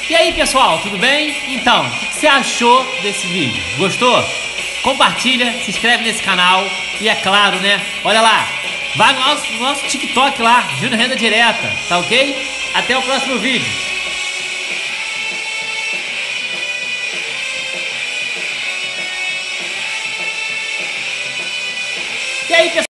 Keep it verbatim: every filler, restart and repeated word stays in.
E aí pessoal, tudo bem? Então, o que você achou desse vídeo? Gostou? Compartilha, se inscreve nesse canal e é claro, né? Olha lá, vai no nosso, no nosso TikTok lá, Júnior Renda Direta, tá ok? Até o próximo vídeo. E aí pessoal?